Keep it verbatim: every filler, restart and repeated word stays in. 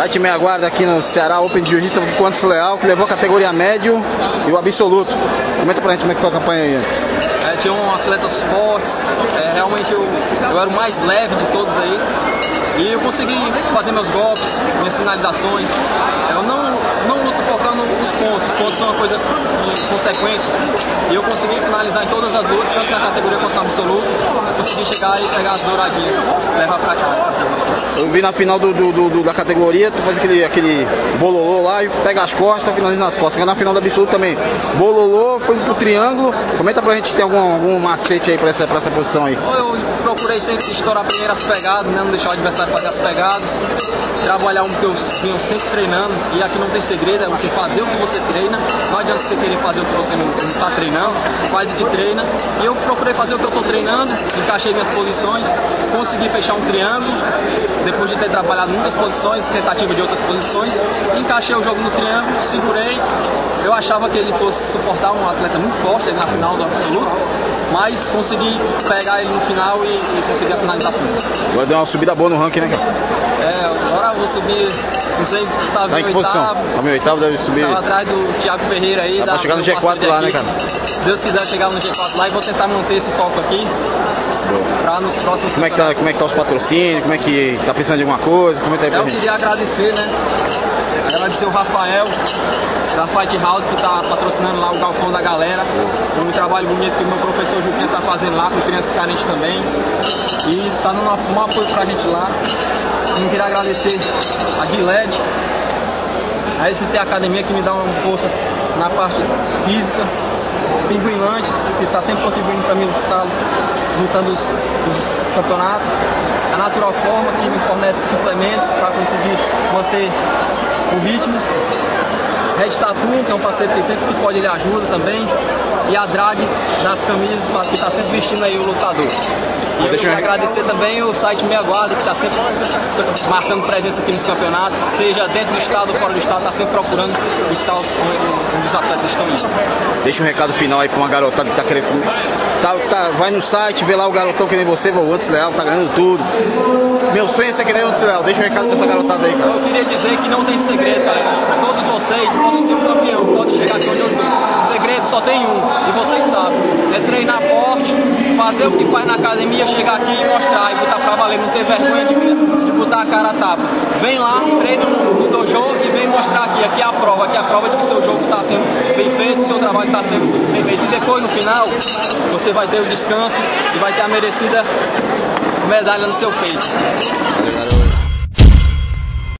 Site Meia Guarda aqui no Ceará Open de Jiu-Jitsu com o Anderson Leal, que levou a categoria médio e o absoluto. Comenta pra gente como é que foi a campanha aí, Anderson. É, tinham atletas fortes, é, realmente eu, eu era o mais leve de todos aí. E eu consegui fazer meus golpes, minhas finalizações. Eu não, não luto focando os pontos, os pontos são uma coisa de consequência. E eu consegui finalizar em todas as lutas, tanto na categoria quanto na absoluta. Consegui chegar e pegar as douradinhas, levar pra casa. Eu vi na final do, do, do, da categoria, tu faz aquele, aquele bololô lá e pega as costas, finaliza nas costas. Na final da absoluta também, bololô, foi pro triângulo. Comenta pra gente se tem algum, algum macete aí pra essa, pra essa posição aí. Eu procurei sempre estourar primeiro as pegadas, né? Não deixar o adversário fazer as pegadas, trabalhar um que eu vinha sempre treinando, e aqui não tem segredo, é você fazer o que você treina, não adianta você querer fazer o que você não está treinando, faz o que treina, e eu procurei fazer o que eu estou treinando, encaixei minhas posições, consegui fechar um triângulo, depois de ter trabalhado muitas posições, tentativa de outras posições, encaixei o jogo no triângulo, segurei, eu achava que ele fosse suportar um atleta muito forte na final do absoluto, mas consegui pegar ele no final e, e conseguir a finalização. Agora deu uma subida boa no ranking, né, cara? É, agora eu vou subir, não sei, tá tá em que posição? Tá em oitavo, deve subir. Tava atrás do Thiago Ferreira aí. Dá pra chegar no G quatro lá, né, cara? Se Deus quiser chegar no G quatro lá, e vou tentar manter esse foco aqui. Pra nos próximos como é, que tá, como é que tá os patrocínios? Como é que tá precisando de alguma coisa? Como é que tá aí pra Eu gente? queria agradecer, né? Agradecer o Rafael da Fight House, que tá patrocinando lá o galpão da galera. É um trabalho bonito que o meu professor Juquinha tá fazendo lá com crianças carentes também. E tá dando um apoio pra gente lá. Eu queria agradecer a Diled, a S T Academia, que me dá uma força na parte física. Pinguim Lanches, que está sempre contribuindo para mim estar lutando os, os campeonatos. A Natural Forma, que me fornece suplementos para conseguir manter o ritmo. Red Tattoo, que é um parceiro que sempre que pode ele ajuda também. E a Drag das camisas, que está sempre vestindo aí o lutador. E eu quero agradecer também o site Meia Guarda, que está sempre marcando presença aqui nos campeonatos, seja dentro do estado ou fora do estado, está sempre procurando estar onde os atletas estão indo. Deixa um recado final aí para uma garotada que está querendo. Tá, tá, vai no site, vê lá o garotão que nem você, o Anderson Leal, tá ganhando tudo. Meu sonho é ser que nem o Anderson Leal. Deixa um recado para essa garotada aí, cara. Eu queria dizer que não tem segredo, galera. Todos vocês podem ser um campeão, podem chegar aqui onde eu estou. O segredo só tem um, e vocês sabem. É treinar forte, fazer o que faz na academia, chegar aqui e mostrar, e botar pra valer, não ter vergonha de, de botar a cara a tapa. Vem lá, treina no, no dojo e vem mostrar aqui, aqui é a prova, aqui é a prova de que seu jogo está sendo bem feito, seu trabalho está sendo bem feito. E depois, no final, você vai ter o descanso e vai ter a merecida medalha no seu peito. Valeu, valeu.